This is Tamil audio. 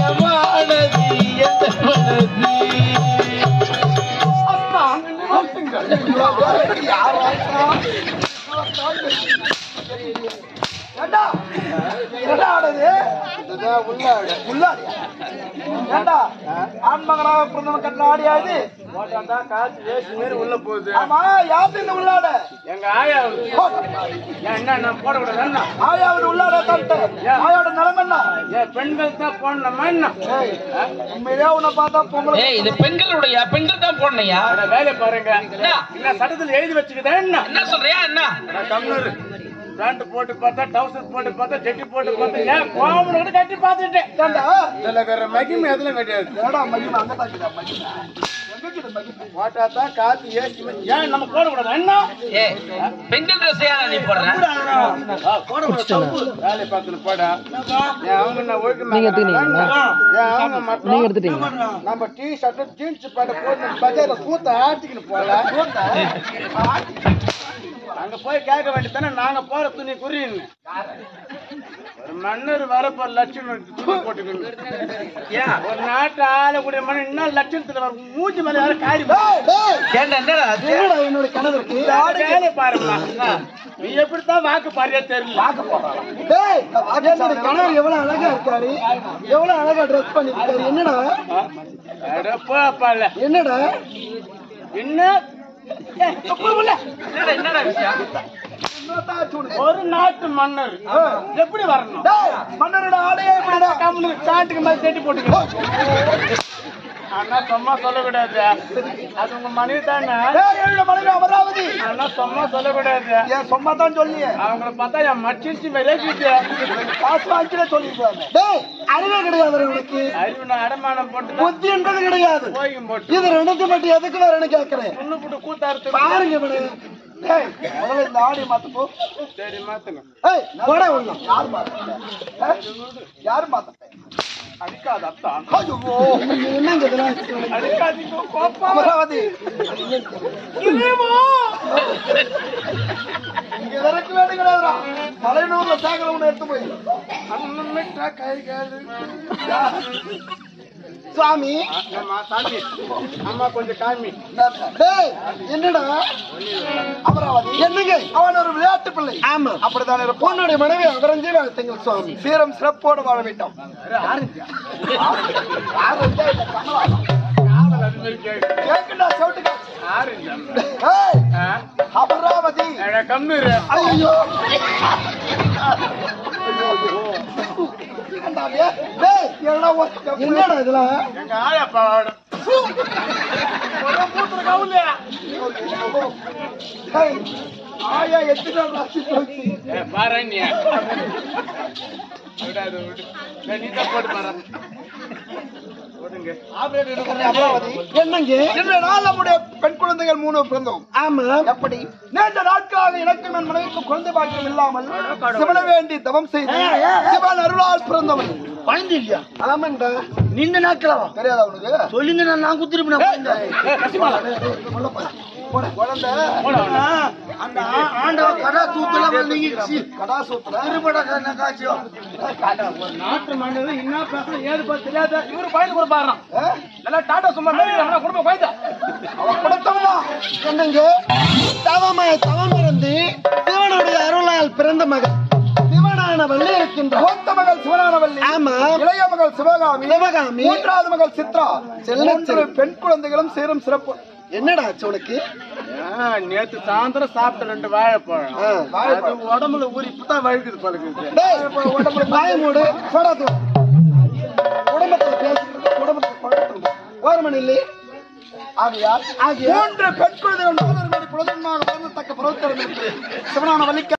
வானதி எந்த மனதி ஆண்மகனாக பிறந்தவன் கட்டின ஆடியாது உள்ள போகுது. ஆமா, யாரு இந்த உள்ளாட? எங்க ஆயாவது. என்ன போடக்கூடாது? ஆயாவது உள்ளாட தட்டு. ஆயாவோட நிலைமை என்ன? பெண்கள் தான் போடணுமா என்ன? உண்மையிலே உன்னை பார்த்தா பொங்கல். இது பெண்களுடைய பெண்கள் தான் போடணையா? வேலை பாருங்க. என்ன சட்டத்தில் எழுதி வச்சுக்கிட்டா என்ன சொல்றியா? என்ன கம்னரு பேண்ட் போட்டு பார்த்தா, டவுசர் போட்டு பார்த்தா, ஜெட்டி போட்டு பார்த்தா, ஏன் கோவம் கட்டி பார்த்துட்டேன். இதுல வேற மகிமை எதுவும் கிடையாது. போட்டாதான் காத்து ஏசி. ஏன் நம்ம போடக்கூடாது? என்ன பெண்கள் ட்ரெஸ் நீ போடுற? வேலை பார்த்துன்னு போடா. அவங்க நம்ம டீ ஷர்ட் ஜீன்ஸ் பேண்ட் போட்டு பஜார்ல கூத்த ஆட்டிக்கின்னு போல. அங்க போய் கேட்க வேண்டியதானே, நாங்க போற துணி குறின்னு. ஒரு மன்னர் வரப்போ லட்சம் துணி போட்டுக்கணும். ஒரு நாட்டு ஆளக்கூடிய மணி இன்னும் லட்சத்துல வரும். மூஞ்சி மேல யாரும் காரி என்னோட கணவர் பாருங்க. நீ எப்படித்தான் வாக்கு பாரியா தெரியல. வாக்கு போடுற கணவர் எவ்வளவு அழகா இருக்காரு, எவ்வளவு அழகா ட்ரெஸ் பண்ணிருக்காரு. என்னடா என்னடா என்ன ஒரு நாட்டு மன்னர் எப்படி வரணும்? மன்னரோட ஆடையே சாட்டுக்கு மேல தேட்டி போட்டுக்கணும். ஆனா சும்மா சொல்லக்கூடாது. அது உங்க மனைவி தானே? மனைவி அமராவதி. ஆனா சும்மா சொல்லக்கூடாது. ஏன் சும்மா தான் சொல்லி அவங்களை பார்த்தா என் மச்சிச்சு விரைக்கிட்டு காசு வாங்கிட சொல்லிடுவாங்க. அறிவே கிடையாது உனக்கு. அறிவு நான் அடமானம் போட்டு புத்தின்றது கிடையாது. இது ரெண்டு மட்டும் எதுக்கு வேற கேட்கிறேன். ஒண்ணு போட்டு கூத்தாரு பாருங்க. முதல்ல இந்த ஆடி மாத்தப்போ. சரி மாத்துங்க. யாரு மாத்த அடிக்காத அத்தான். அமராவதி இங்க விறக்கு வேலை கிடையாதுடா. மலையனூர்ல சேகரம் ஒண்ணு எடுத்து போய் அண்ணா கை காது சுவாமி. அம்மா கொஞ்சம் காமி. என்னடா அமராவதி? என்னங்க அவன் ஒரு விளையாட்டு பிள்ளை. ஆமா அப்படித்தானே. பொண்ணுடைய மனைவி அகரஞ்சே வாழ்த்துங்கள் சுவாமி. சீரம் சிறப்போடு வாழ வேண்டும். அமராவதி கம்மிரு. ஐயோ என்னடா இதுல எங்க ஆயாப்பாவோட ஆயா எத்தனை பாரு போட்டு பாரு. நம்முடைய பெண் குழந்தைகள் 3 பிறந்தோம். ஆமா எப்படி நீண்ட நாட்களாக எனக்கு என் மனைவிக்கு குழந்தை பாக்கியம் இல்லாமல் சிவன வேண்டி தவம் செய்து சிவன் அருளால் பிறந்தவன். குழந்தை இல்லையா? ஆமாண்டா. நீண்ட நாட்களா தெரியாதா உனக்கு? சொல்லுங்க. நான் குத்திருப்பேன். குழந்தை அந்த ஆண்டவன் கடா தூத்துல கடா சூத்துல திருப்பட காட்சியம் நாட்டு மண்டல என்ன பேசணும் ஏது தெரியாத. இவரு பயந்து கூட பாடுறான். நல்லா டாடா சும்மா குடும்ப பயந்த அவன் கொடுத்தவனா என்னங்க தவம் இருந்து சிவனுடைய அருளால் பிறந்த மகன் சிவனானவள்ளி இருக்கின்ற மூத்த மகள் சிவனானவள்ளி. ஆமா. இளைய மகள் சிவகாமி. மூன்றாவது மகள் சித்ரா. செல்ல பெண் குழந்தைகளும் சேரும் சிறப்பு. என்னடா உனக்கு? நேத்து சாயந்தரம் சாப்பிட்ட 2 வாழைப்பழம் உடம்புல ஊறி இப்பதான் வழுக்குது பழகுது. உடம்புல பாய மூடு போடாது. உடம்புல பேசுறது ஒரு மணி இல்லை. ஆகியால் 3 பெண் குழந்தைகள் 4 மணி பொழுதுமாக வளர்ந்தத்தக்க பிரவர்த்தனம் சிவனான வள்ளிக்கு